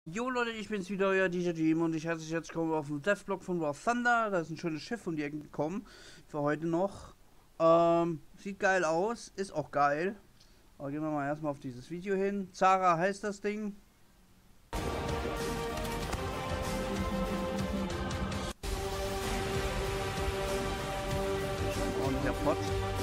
Jo Leute, ich bin's wieder, euer DJ Team und ich heiße euch jetzt willkommen auf dem Devlog von War Thunder. Da ist ein schönes Schiff um die Ecke gekommen. Für heute noch. Sieht geil aus, ist auch geil. Aber gehen wir mal erstmal auf dieses Video hin. Zara heißt das Ding. Schon ein ordentlicher Pott.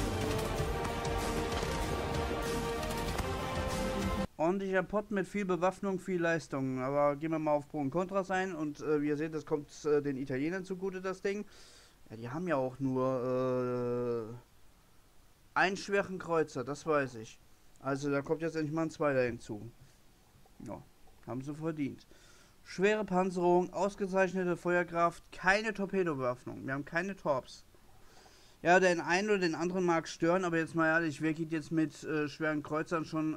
Ordentlicher Pott mit viel Bewaffnung, viel Leistung. Aber gehen wir mal auf Pro und Kontras ein. Und wie ihr seht, das kommt den Italienern zugute, das Ding. Ja, die haben ja auch nur einen schweren Kreuzer, das weiß ich. Also da kommt jetzt endlich mal ein zweiter hinzu. Ja, haben sie verdient. Schwere Panzerung, ausgezeichnete Feuerkraft, keine Torpedobewaffnung. Wir haben keine Torps. Ja, den einen oder den anderen mag stören, aber jetzt mal ehrlich, wer geht jetzt mit schweren Kreuzern schon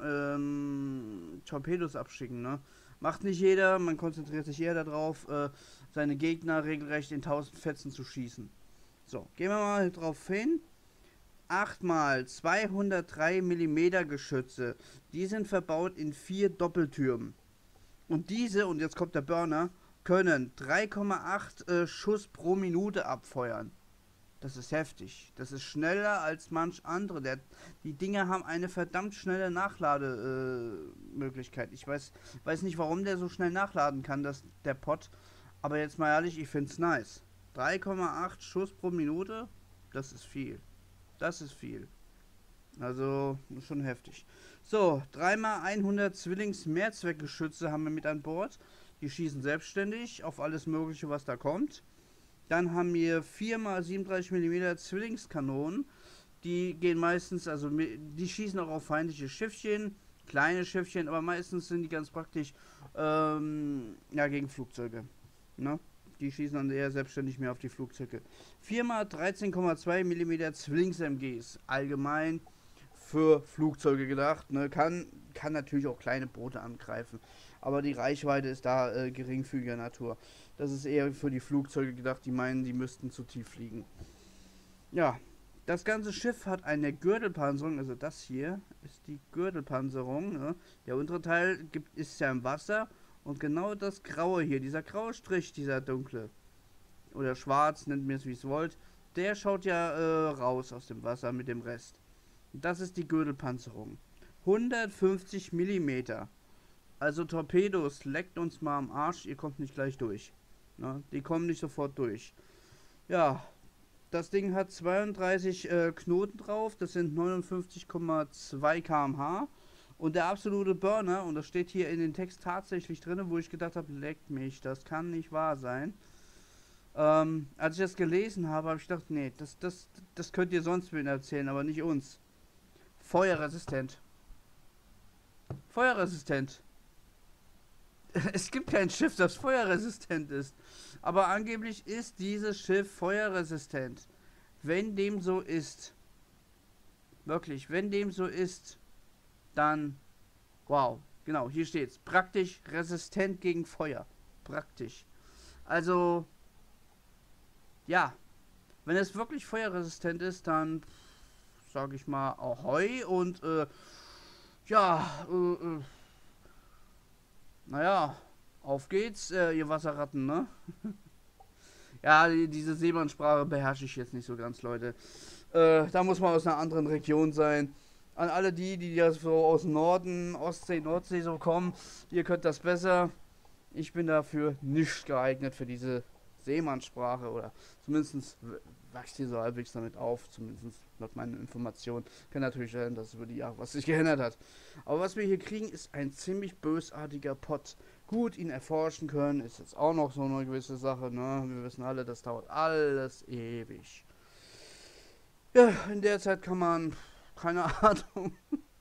Torpedos abschicken, ne? Macht nicht jeder, man konzentriert sich eher darauf, seine Gegner regelrecht in 1000 Fetzen zu schießen. So, gehen wir mal drauf hin. 8 mal 203 mm Geschütze, die sind verbaut in 4 Doppeltürmen. Und diese, und jetzt kommt der Burner, können 3,8 Schuss pro Minute abfeuern. Das ist heftig. Das ist schneller als manch andere. Die Dinger haben eine verdammt schnelle Nachlademöglichkeit. Ich weiß nicht, warum der so schnell nachladen kann, der Pott. Aber jetzt mal ehrlich, ich finde es nice. 3,8 Schuss pro Minute, das ist viel. Das ist viel. Also, schon heftig. So, 3x100 Zwillings-Mehrzweckgeschütze haben wir mit an Bord. Die schießen selbstständig auf alles Mögliche, was da kommt. Dann haben wir 4x37 mm Zwillingskanonen. Die gehen meistens, also die schießen auch auf feindliche Schiffchen, kleine Schiffchen, aber meistens sind die ganz praktisch ja, gegen Flugzeuge. Ne? Die schießen dann eher selbstständig mehr auf die Flugzeuge. 4x13,2 mm Zwillings-MGs. Allgemein für Flugzeuge gedacht. Ne? Kann natürlich auch kleine Boote angreifen. Aber die Reichweite ist da geringfügiger Natur. Das ist eher für die Flugzeuge gedacht, die meinen, die müssten zu tief fliegen. Ja, das ganze Schiff hat eine Gürtelpanzerung. Also das hier ist die Gürtelpanzerung. Ne? Der untere Teil ist ja im Wasser. Und genau das Graue hier, dieser graue Strich, dieser dunkle, oder schwarz, nennt mir es wie es wollt, der schaut ja raus aus dem Wasser mit dem Rest. Das ist die Gürtelpanzerung. 150 mm. Also Torpedos, leckt uns mal am Arsch, ihr kommt nicht gleich durch. Ne? Die kommen nicht sofort durch. Ja, das Ding hat 32 Knoten drauf, das sind 59,2 km/h. Und der absolute Burner, und das steht hier in den Text tatsächlich drin, wo ich gedacht habe, leckt mich, das kann nicht wahr sein. Als ich das gelesen habe, habe ich gedacht, nee, das könnt ihr sonst wen erzählen, aber nicht uns. Feuerresistent. Feuerresistent. Es gibt kein Schiff, das feuerresistent ist. Aber angeblich ist dieses Schiff feuerresistent. Wenn dem so ist, wirklich, wenn dem so ist, dann, wow, genau, hier steht's. Praktisch resistent gegen Feuer. Praktisch. Also, ja, wenn es wirklich feuerresistent ist, dann sage ich mal Ahoi und ja, naja, auf geht's, ihr Wasserratten, ne? Ja, diese Seemannssprache beherrsche ich jetzt nicht so ganz, Leute. Da muss man aus einer anderen Region sein. An alle die ja so aus dem Norden, Ostsee, Nordsee so kommen, ihr könnt das besser. Ich bin dafür nicht geeignet für diese Seemannssprache oder zumindest wächst hier so halbwegs damit auf, zumindest laut meinen Informationen. Kann natürlich sein, dass es über die Jahre was sich geändert hat. Aber was wir hier kriegen, ist ein ziemlich bösartiger Pott. Gut, ihn erforschen können, ist jetzt auch noch so eine gewisse Sache, ne? Wir wissen alle, das dauert alles ewig. Ja, in der Zeit kann man, keine Ahnung,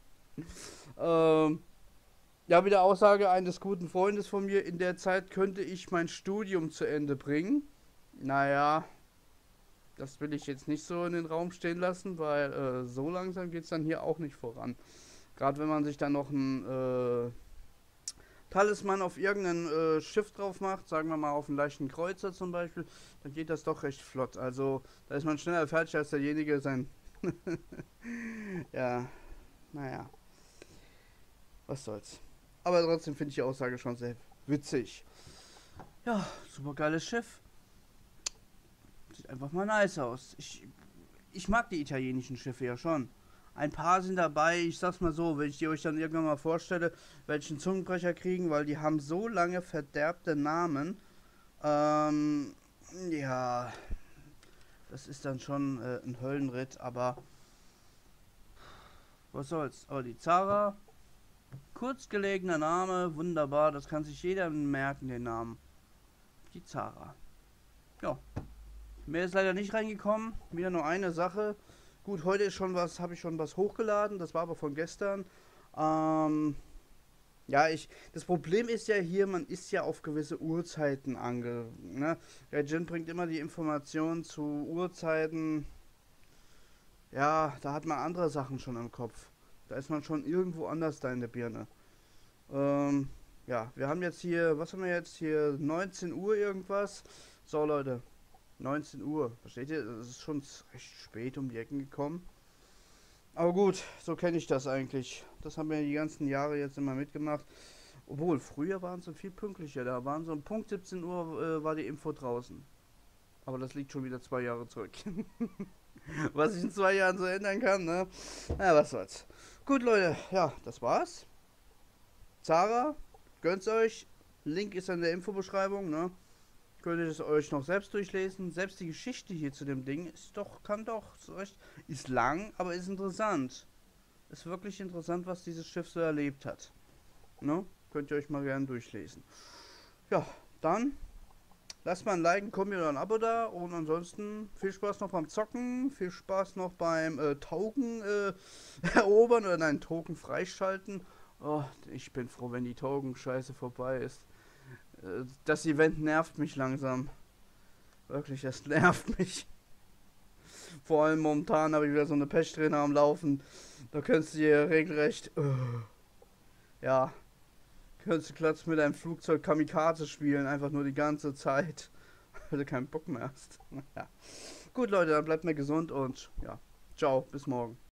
ja, wie der Aussage eines guten Freundes von mir, in der Zeit könnte ich mein Studium zu Ende bringen. Naja, das will ich jetzt nicht so in den Raum stehen lassen, weil so langsam geht es dann hier auch nicht voran. Gerade wenn man sich dann noch ein Talisman auf irgendein Schiff drauf macht, sagen wir mal auf einen leichten Kreuzer zum Beispiel, dann geht das doch recht flott. Also da ist man schneller fertig als derjenige sein. Ja, naja, was soll's. Aber trotzdem finde ich die Aussage schon sehr Witzig. Ja, super geiles Schiff. Sieht einfach mal nice aus. Ich mag die italienischen Schiffe ja schon. Ein paar sind dabei, ich sag's mal so, wenn ich die euch dann irgendwann mal vorstelle, werde ich einen Zungenbrecher kriegen, weil die haben so lange verderbte Namen. Ähm, ja, das ist dann schon ein Höllenritt, aber was soll's. Aber die Zara, kurz gelegener Name, wunderbar, das kann sich jeder merken, den Namen. Die Zara. Ja, mehr ist leider nicht reingekommen. Wieder nur eine Sache. Gut, heute ist schon was, habe ich schon was hochgeladen. Das war aber von gestern. Ja, das Problem ist ja hier, man ist ja auf gewisse Uhrzeiten ne? Der Jin bringt immer die Informationen zu Uhrzeiten. Ja, da hat man andere Sachen schon im Kopf. Da ist man schon irgendwo anders da in der Birne. Ähm, ja, wir haben jetzt hier, was haben wir jetzt hier? 19 Uhr irgendwas. So, Leute, 19 Uhr. Versteht ihr? Es ist schon recht spät um die Ecken gekommen. Aber gut, so kenne ich das eigentlich. Das haben wir die ganzen Jahre jetzt immer mitgemacht. Obwohl, früher waren sie viel pünktlicher. Da waren so um Punkt 17 Uhr war die Info draußen. Aber das liegt schon wieder 2 Jahre zurück. Was ich in 2 Jahren so ändern kann, ne? Na, was soll's. Gut, Leute, ja, das war's. Zara, gönnt's euch. Link ist in der Infobeschreibung, ne? Könnt ihr es euch noch selbst durchlesen. Selbst die Geschichte hier zu dem Ding kann doch, so recht, ist lang, aber ist interessant. Ist wirklich interessant, was dieses Schiff so erlebt hat. Ne? Könnt ihr euch mal gerne durchlesen. Ja, dann lasst mal ein Like, ein Kommi oder ein Abo da. Und ansonsten viel Spaß noch beim Zocken. Viel Spaß noch beim Token erobern oder nein, Token freischalten. Oh, ich bin froh, wenn die Token-Scheiße vorbei ist. Das Event nervt mich langsam. Wirklich, das nervt mich. Vor allem momentan habe ich wieder so eine Pechsträhne am Laufen. Da könntest du hier regelrecht. Ja. Könntest du Platz mit einem Flugzeug Kamikaze spielen. Einfach nur die ganze Zeit. Weil du keinen Bock mehr hast. Ja. Gut, Leute, dann bleibt mir gesund und ja. Ciao, bis morgen.